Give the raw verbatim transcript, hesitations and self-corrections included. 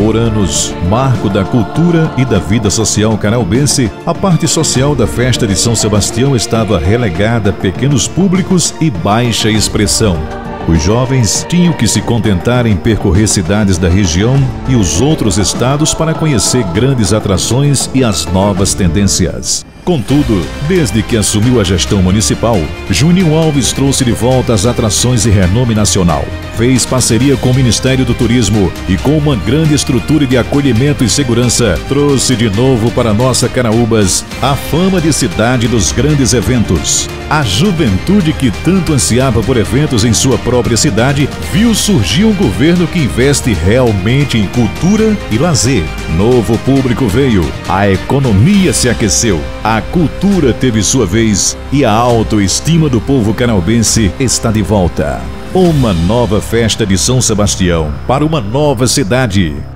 Por anos, marco da cultura e da vida social caraubense, a parte social da festa de São Sebastião estava relegada a pequenos públicos e baixa expressão. Os jovens tinham que se contentar em percorrer cidades da região e os outros estados para conhecer grandes atrações e as novas tendências. Contudo, desde que assumiu a gestão municipal, Juninho Alves trouxe de volta as atrações e renome nacional. Fez parceria com o Ministério do Turismo e, com uma grande estrutura de acolhimento e segurança, trouxe de novo para nossa Caraúbas a fama de cidade dos grandes eventos. A juventude que tanto ansiava por eventos em sua própria cidade viu surgir um governo que investe realmente em cultura e lazer. Novo público veio, a economia se aqueceu, a cultura teve sua vez e a autoestima do povo caraubense está de volta. Uma nova festa de São Sebastião para uma nova cidade.